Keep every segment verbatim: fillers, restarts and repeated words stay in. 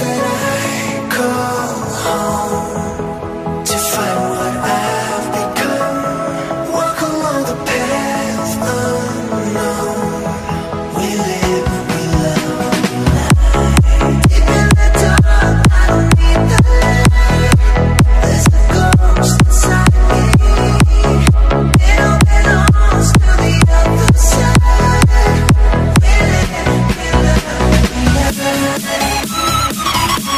that I call home to find what I've become. Walk along the path unknown. We live, we love, we lie. Deep in the dark, I don't need the light. There's a ghost inside me. It all belongs to the other side. We live, we love, we lie.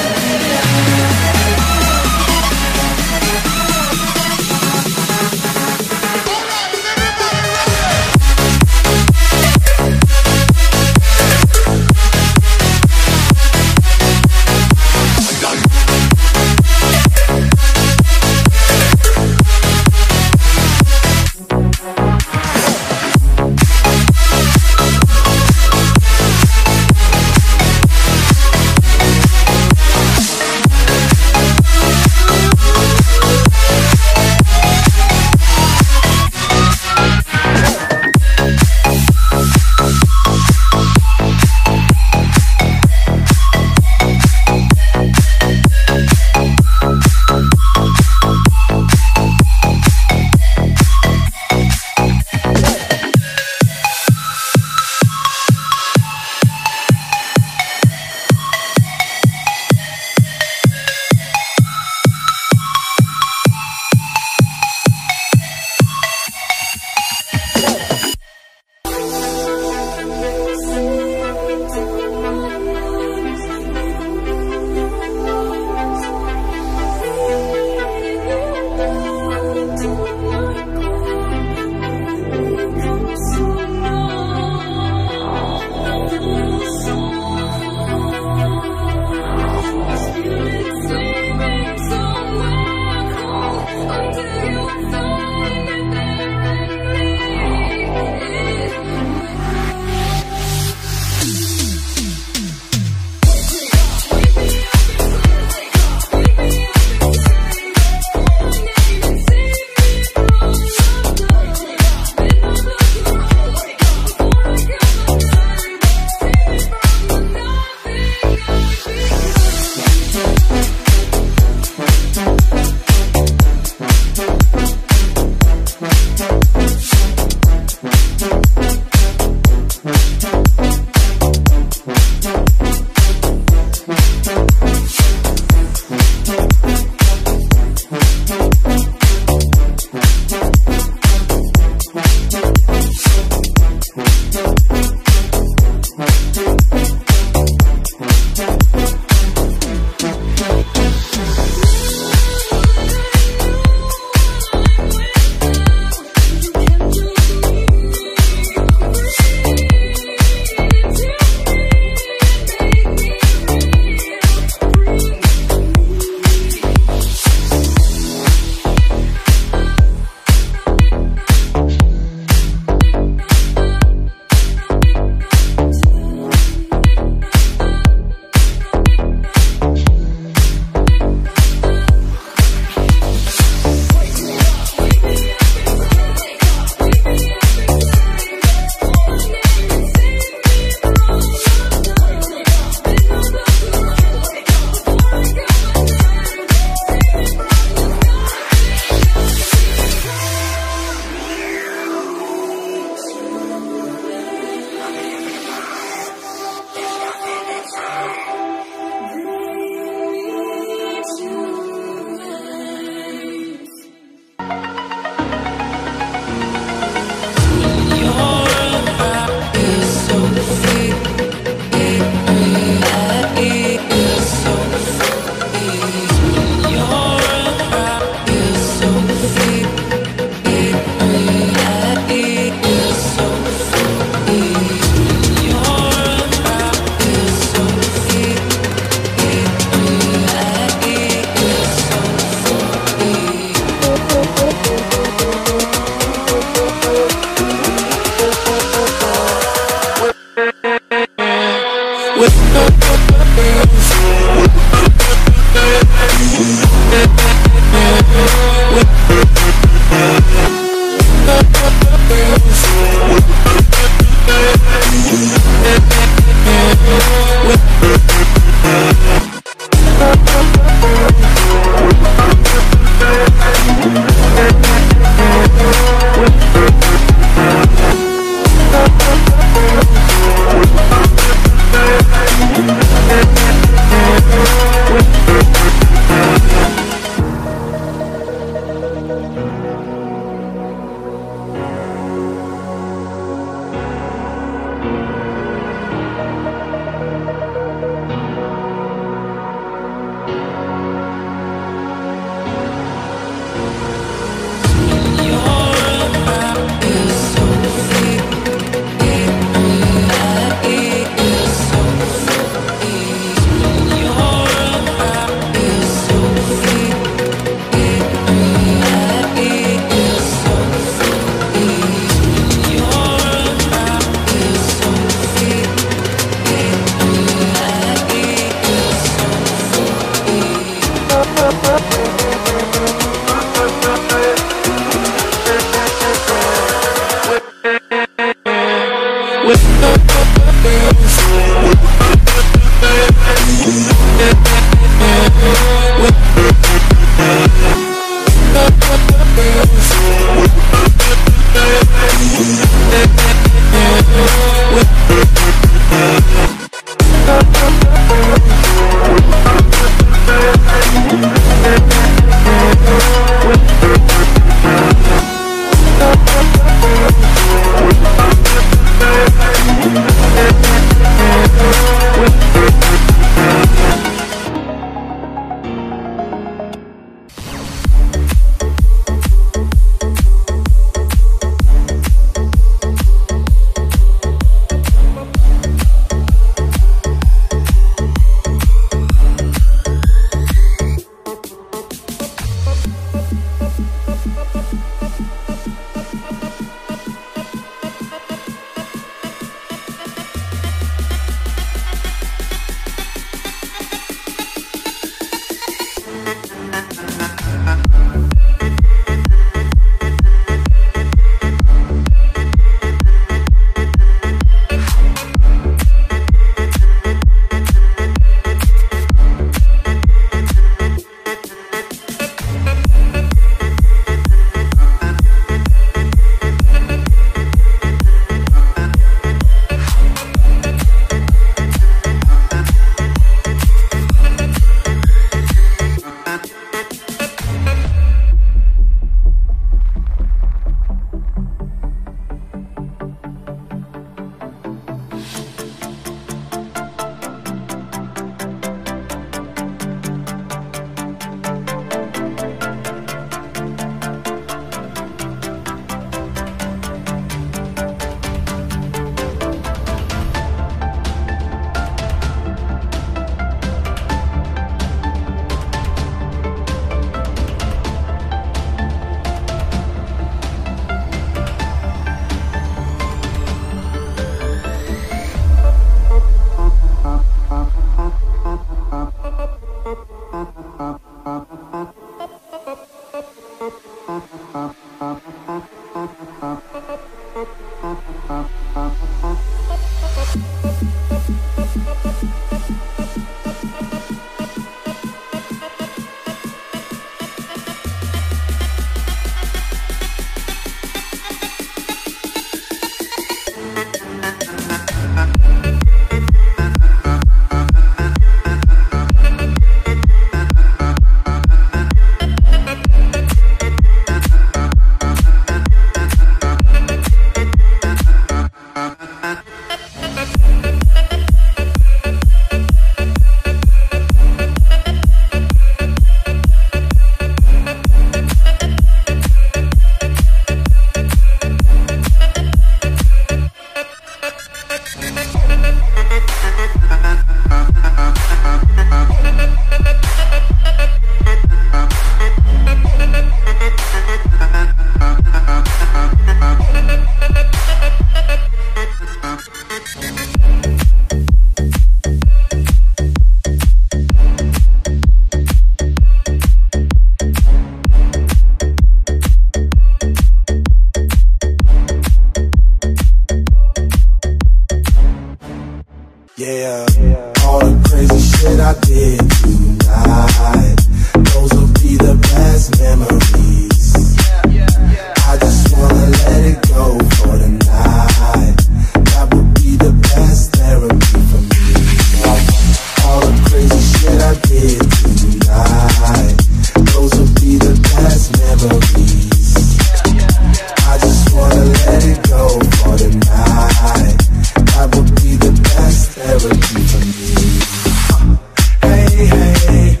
shit I did tonight, those will be the best memories. I just wanna let it go for the night. That would be the best therapy for me. All the crazy shit I did tonight, those will be the best memories. I just wanna let it go for the night. That would be the best therapy for me. Hey, hey,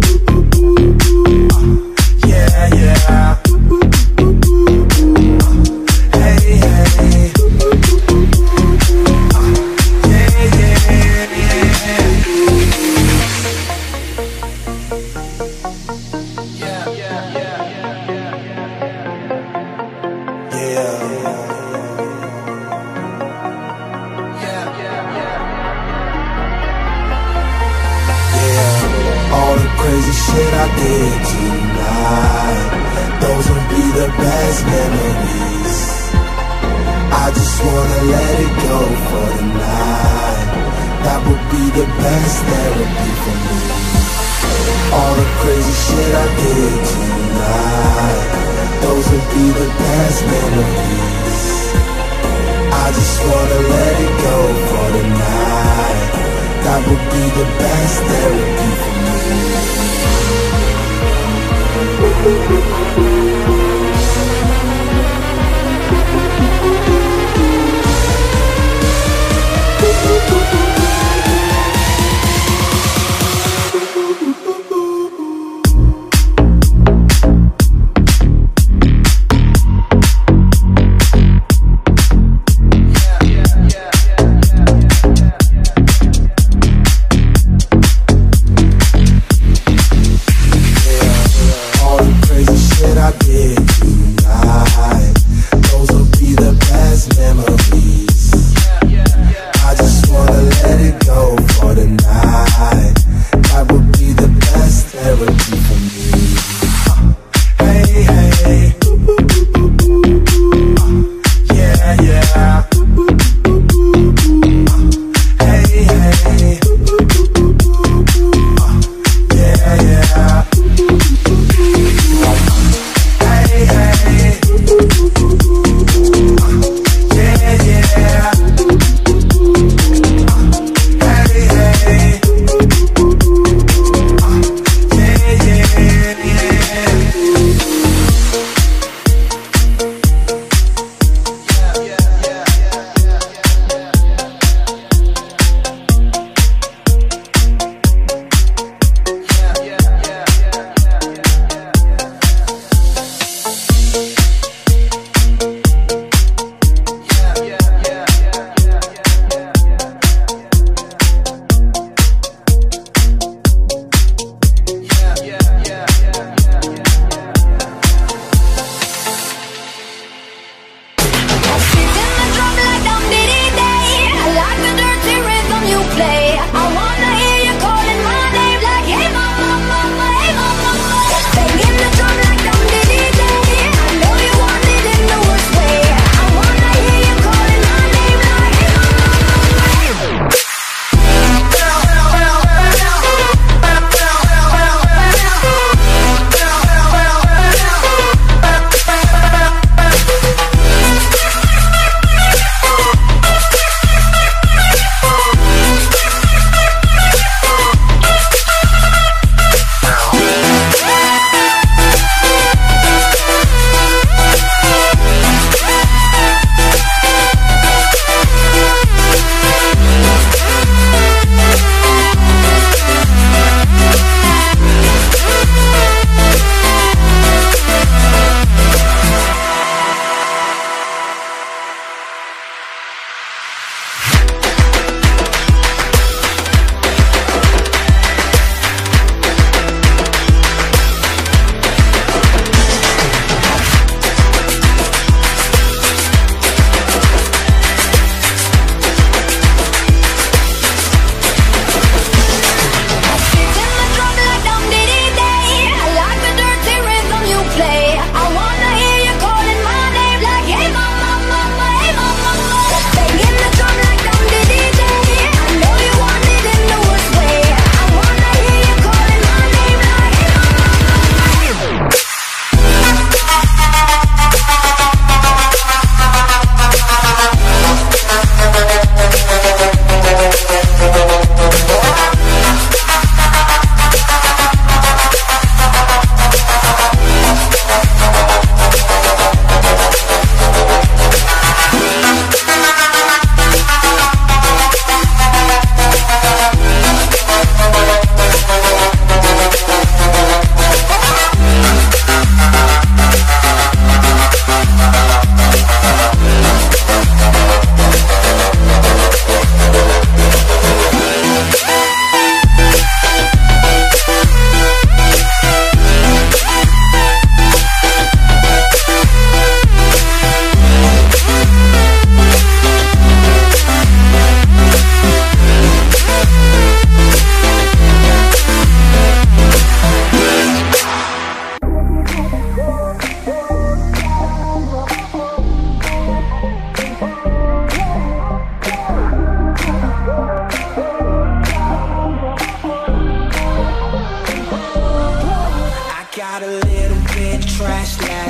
yeah, yeah. Hey, hey, yeah, yeah, yeah, yeah, yeah. All the crazy shit I did tonight, those will be the best memories. I just wanna let it go for the night. That would be the best therapy for me. All the crazy shit I did tonight, those will be the best memories. I just wanna let it go for the night. That would be the best therapy for me. I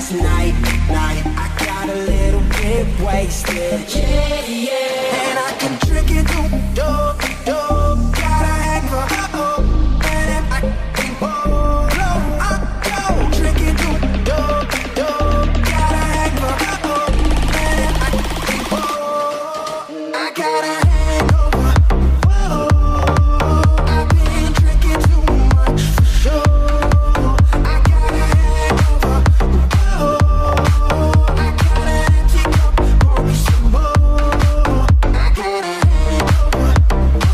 last night, night I got a little bit wasted. Yeah, yeah. And I can drink it too, dope, dope. Got a hang for oh, and if I can hold on, I'll go. Drink it too, dope, dope. Got a hang for oh, and if I can hold, I got a hangover. Whoa, I've been drinking too much for sure. I got a hangover. Whoa, I got an empty cup, pour me some more. I got a hangover.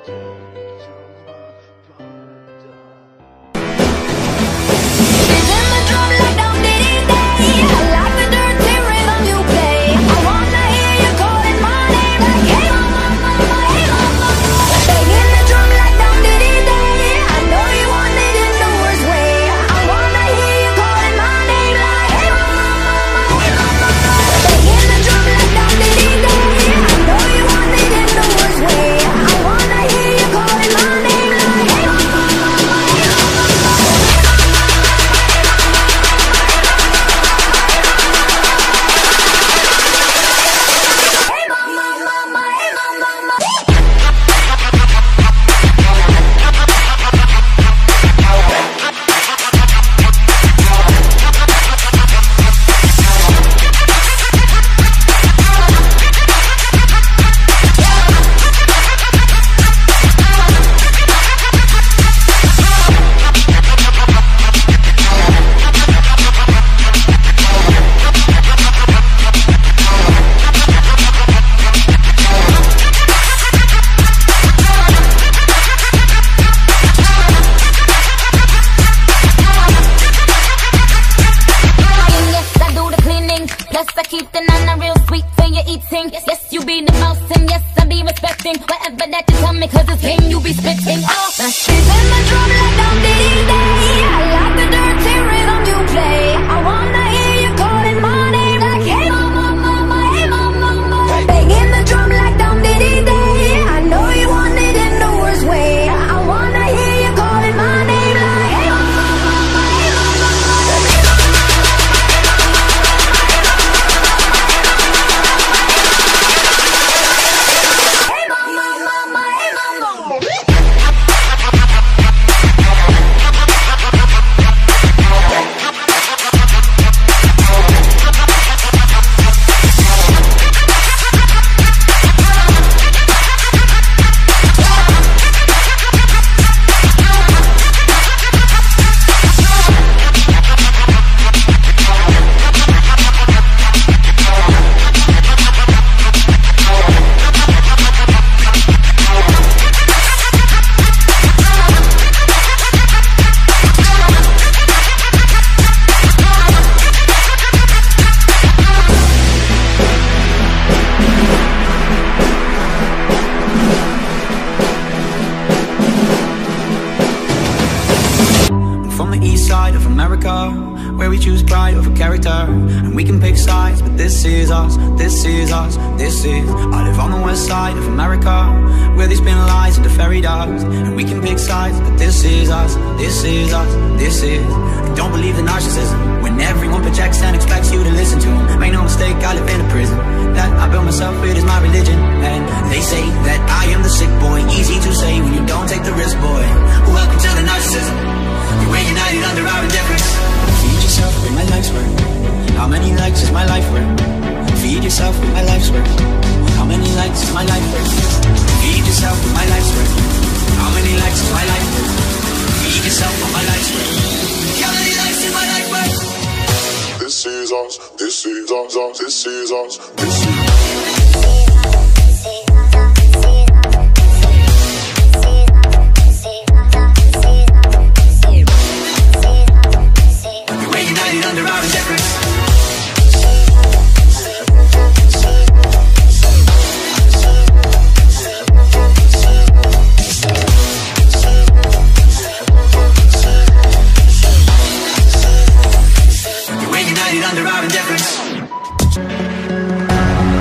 Whatever that you tell me, cause it's game you be spitting. Oh, my shit in the drum like down diddy day. I like the dirty rhythm you play. I wanna hear you calling my name like hey mama, mama, hey mama, mama. Banging the drum like down diddy day. I know you want it in the worst way. I wanna hear you calling my name like hey mama, mama, hey mama, mama. Where we choose pride over character, and we can pick sides, but this is us, this is us, this is. I live on the west side of America, where they spin lies into fairy dust, and we can pick sides, but this is us, this is us, this is. I don't believe in narcissism, when everyone projects and expects you to listen to them. Make no mistake, I live in a prison that I built myself, it is my religion. And they say that I am the sick boy, easy to say when you don't take the risk, boy. Welcome to the narcissism, we're united under our indifference. Feed yourself with my life's work. How many likes is my life worth? Feed yourself with my life's work. How many likes is my life worth? Feed yourself with my life's work. How many likes is my life worth? Feed yourself with my life's work. How many likes is my life worth? This is us, this is us, us, this is us, this is us. Under our indifference. We're united under our indifference.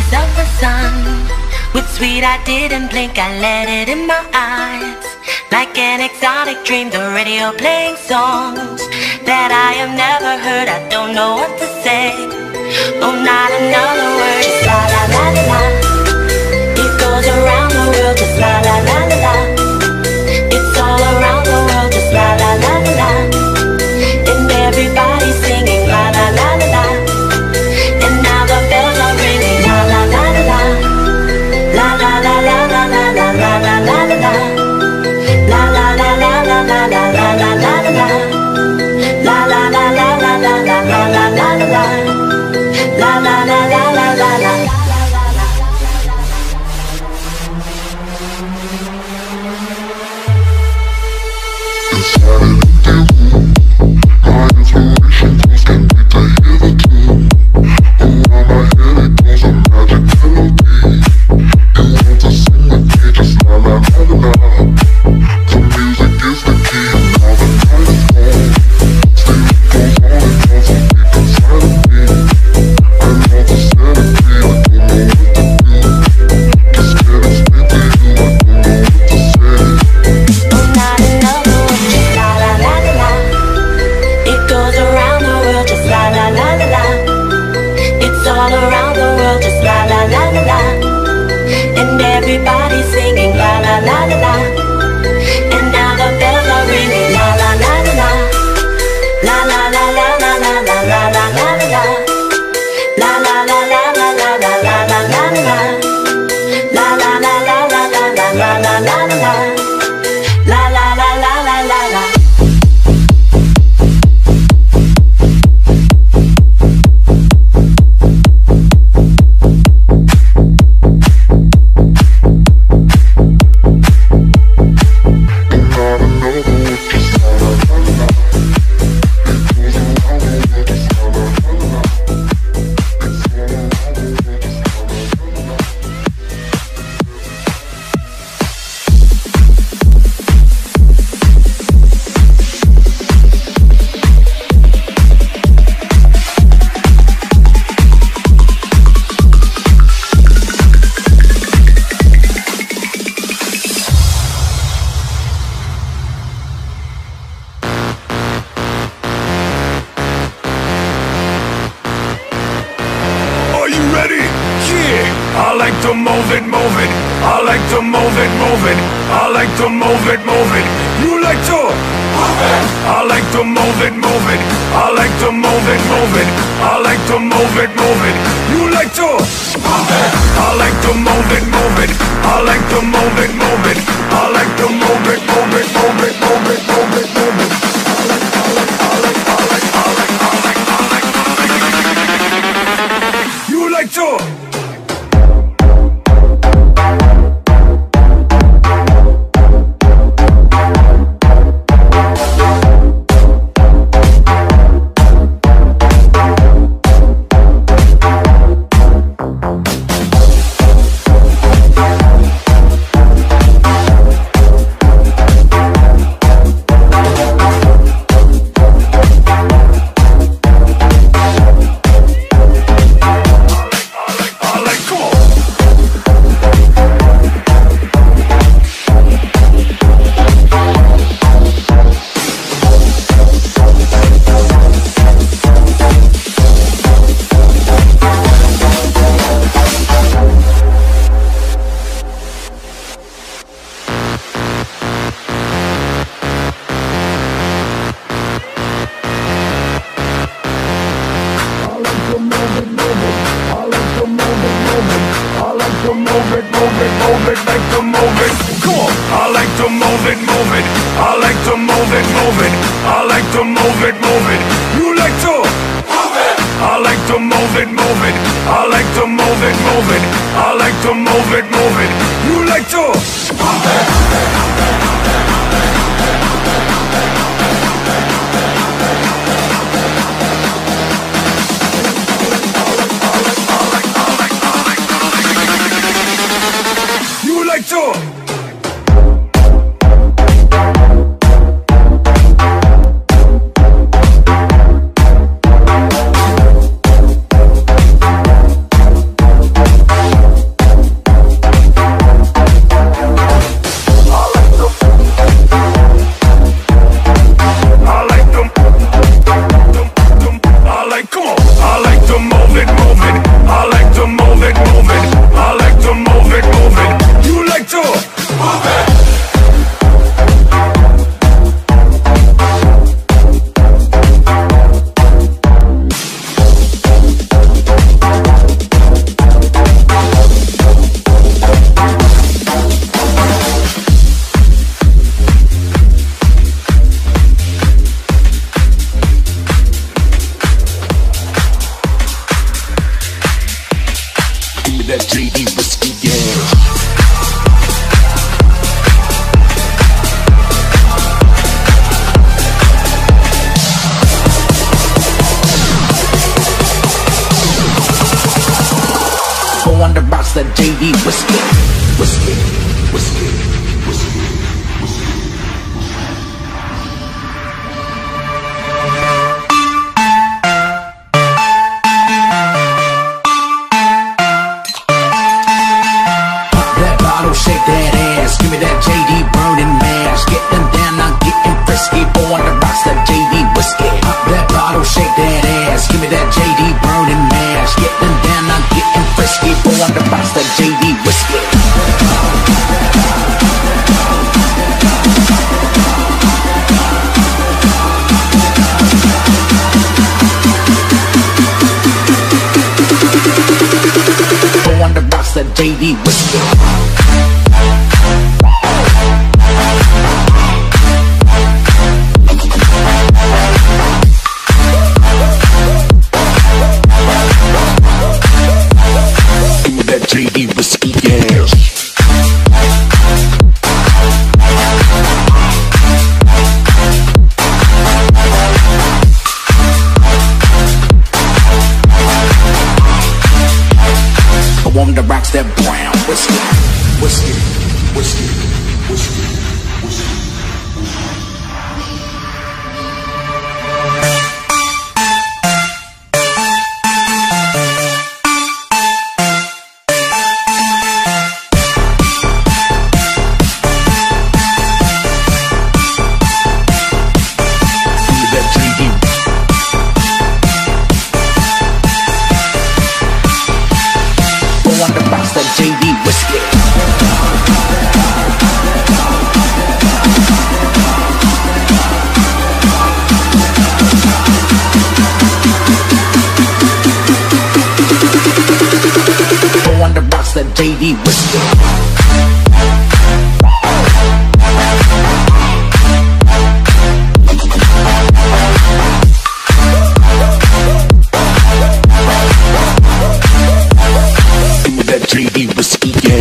rays of the sun. With sweet I didn't blink, I let it in my eyes. Like an exotic dream, the radio playing songs that I have never heard. I don't know what to say. Oh, not another word, just la la la la la. It goes around the world, just la la la la la. It's all around the world, just la la la la la. And everybody's singing la la la la la. And now the bells are ringing la la la la la. La la la la la la la la la la la la. La la la la la la la la la la la. La la la la la la la la la la la. La la la la la la la. Everybody's singing la la la la la. And now the bells are ringing la la la la la. La la la la la la la la la la la. La la la la la la la la la la la. La la la la la la la la la la la. La la la la la la la. that J D whiskey, yeah. On the rocks, that J D whiskey, whiskey, whiskey, whiskey, whiskey. Pop that bottle, shake that ass, give me that J D burning mash. Getting down, I'm getting frisky. On the rocks, that J D whiskey. Pop that bottle, shake that ass, give me that J D burning mash. Getting down, I'm getting frisky. On the box, that J D whiskey. On the box, that J D whiskey. J D whiskey, yeah. I want the rocks, that brown whiskey, whiskey, whiskey, whiskey, whiskey. J D whiskey. On the rocks, that J D whiskey. J D whiskey, yeah.